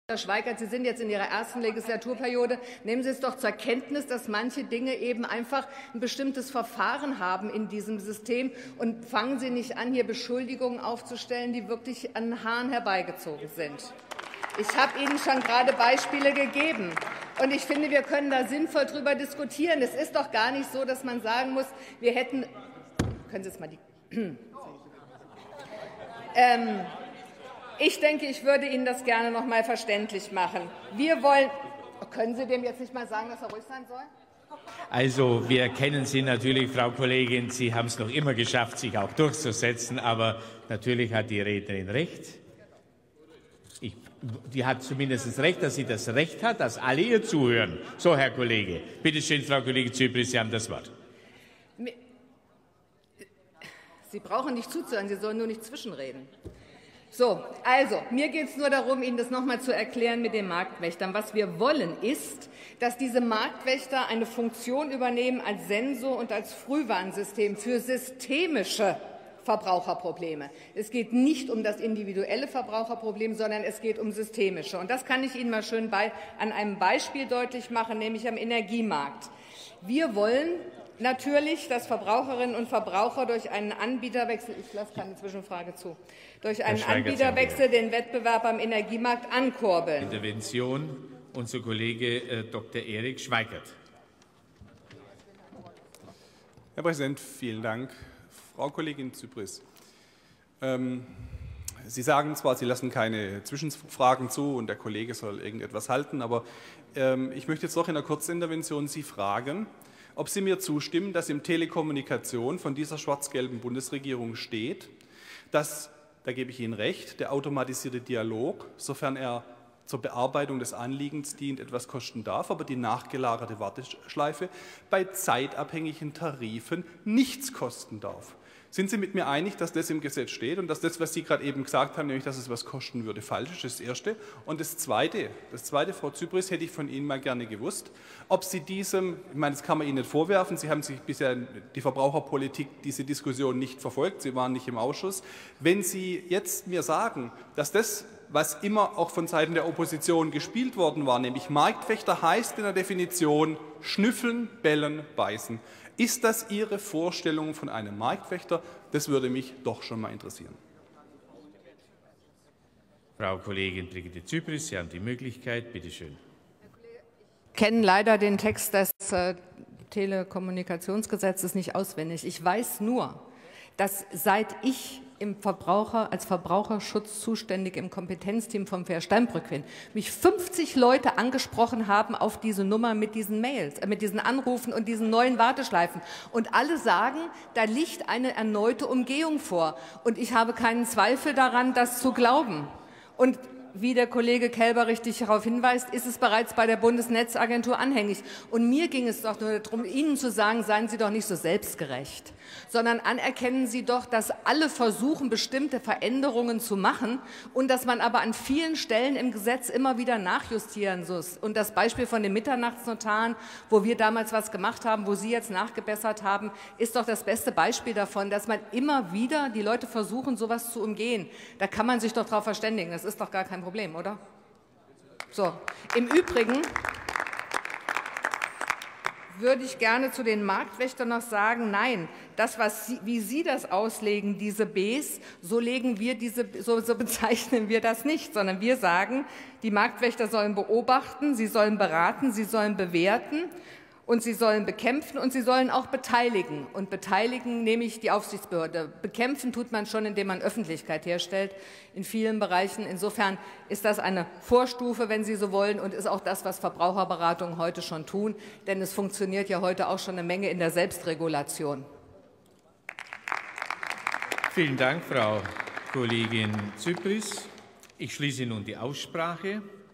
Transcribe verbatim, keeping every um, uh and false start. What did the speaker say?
Herr Schweikert, Sie sind jetzt in Ihrer ersten Legislaturperiode. Nehmen Sie es doch zur Kenntnis, dass manche Dinge eben einfach ein bestimmtes Verfahren haben in diesem System. Und fangen Sie nicht an, hier Beschuldigungen aufzustellen, die wirklich an den Haaren herbeigezogen sind. Ich habe Ihnen schon gerade Beispiele gegeben. Und ich finde, wir können da sinnvoll darüber diskutieren. Es ist doch gar nicht so, dass man sagen muss, wir hätten. Können Sie es mal die. ähm, Ich denke, ich würde Ihnen das gerne noch mal verständlich machen. Wir wollen. Können Sie dem jetzt nicht mal sagen, dass er ruhig sein soll? Also, wir kennen Sie natürlich, Frau Kollegin. Sie haben es noch immer geschafft, sich auch durchzusetzen. Aber natürlich hat die Rednerin recht. Ich, die hat zumindest recht, dass sie das Recht hat, dass alle ihr zuhören. So, Herr Kollege. Bitte schön, Frau Kollegin Zypries, Sie haben das Wort. Sie brauchen nicht zuzuhören. Sie sollen nur nicht zwischenreden. So, also, mir geht es nur darum, Ihnen das noch einmal zu erklären mit den Marktwächtern. Was wir wollen, ist, dass diese Marktwächter eine Funktion übernehmen als Sensor und als Frühwarnsystem für systemische Verbraucherprobleme. Es geht nicht um das individuelle Verbraucherproblem, sondern es geht um systemische. Und das kann ich Ihnen mal schön bei, an einem Beispiel deutlich machen, nämlich am Energiemarkt. Wir wollen natürlich, dass Verbraucherinnen und Verbraucher durch einen Anbieterwechsel, ich lasse keine Zwischenfrage zu, durch einen Anbieterwechsel den Wettbewerb am Energiemarkt ankurbeln. Intervention, unser Kollege äh, Doktor Erik Schweikert. Herr Präsident, vielen Dank. Frau Kollegin Zypries, ähm, Sie sagen zwar, Sie lassen keine Zwischenfragen zu und der Kollege soll irgendetwas halten, aber ähm, ich möchte jetzt doch in der Kurzintervention Sie fragen, ob Sie mir zustimmen, dass im Telekommunikation von dieser schwarz-gelben Bundesregierung steht, dass, da gebe ich Ihnen recht, der automatisierte Dialog, sofern er zur Bearbeitung des Anliegens dient, etwas kosten darf, aber die nachgelagerte Warteschleife bei zeitabhängigen Tarifen nichts kosten darf. Sind Sie mit mir einig, dass das im Gesetz steht und dass das, was Sie gerade eben gesagt haben, nämlich dass es was kosten würde, falsch ist? Das ist das Erste. Und das Zweite, das Zweite, Frau Zypries, hätte ich von Ihnen mal gerne gewusst, ob Sie diesem, ich meine, das kann man Ihnen nicht vorwerfen, Sie haben sich bisher die Verbraucherpolitik, diese Diskussion nicht verfolgt, Sie waren nicht im Ausschuss. Wenn Sie jetzt mir sagen, dass das, was immer auch von Seiten der Opposition gespielt worden war, nämlich Marktwächter heißt in der Definition schnüffeln, bellen, beißen. Ist das Ihre Vorstellung von einem Marktwächter? Das würde mich doch schon mal interessieren. Frau Kollegin Brigitte Zypries, Sie haben die Möglichkeit. Bitte schön. Ich kenne leider den Text des äh, Telekommunikationsgesetzes nicht auswendig. Ich weiß nur, dass seit ich im Verbraucher, als Verbraucherschutz zuständig im Kompetenzteam vom Fair Steinbrück bin, mich fünfzig Leute angesprochen haben auf diese Nummer mit diesen Mails, äh, mit diesen Anrufen und diesen neuen Warteschleifen. Und alle sagen, da liegt eine erneute Umgehung vor. Und ich habe keinen Zweifel daran, das zu glauben. Und wie der Kollege Kelber richtig darauf hinweist, ist es bereits bei der Bundesnetzagentur anhängig. Und mir ging es doch nur darum, Ihnen zu sagen, seien Sie doch nicht so selbstgerecht, sondern anerkennen Sie doch, dass alle versuchen, bestimmte Veränderungen zu machen und dass man aber an vielen Stellen im Gesetz immer wieder nachjustieren muss. Und das Beispiel von den Mitternachtsnotaren, wo wir damals was gemacht haben, wo Sie jetzt nachgebessert haben, ist doch das beste Beispiel davon, dass man immer wieder die Leute versuchen, sowas zu umgehen. Da kann man sich doch darauf verständigen. Das ist doch gar kein Problem, oder? So. Im Übrigen würde ich gerne zu den Marktwächtern noch sagen, nein, das, was Sie, wie Sie das auslegen, diese Bs, so, legen wir diese, so, so bezeichnen wir das nicht, sondern wir sagen, die Marktwächter sollen beobachten, sie sollen beraten, sie sollen bewerten und sie sollen bekämpfen und sie sollen auch beteiligen. Und beteiligen nämlich die Aufsichtsbehörde. Bekämpfen tut man schon, indem man Öffentlichkeit herstellt in vielen Bereichen. Insofern ist das eine Vorstufe, wenn Sie so wollen, und ist auch das, was Verbraucherberatungen heute schon tun. Denn es funktioniert ja heute auch schon eine Menge in der Selbstregulation. Vielen Dank, Frau Kollegin Zypries. Ich schließe nun die Aussprache.